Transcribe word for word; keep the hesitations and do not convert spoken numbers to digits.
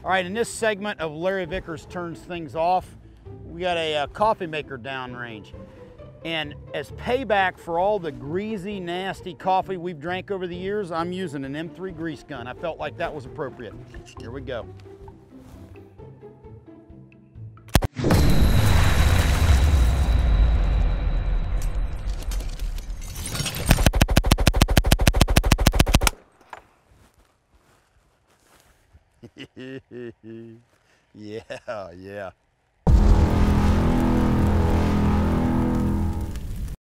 All right, in this segment of Larry Vickers Turns Things Off, we got a, uh coffee maker downrange. And as payback for all the greasy, nasty coffee we've drank over the years, I'm using an M three grease gun. I felt like that was appropriate. Here we go. Yeah, yeah.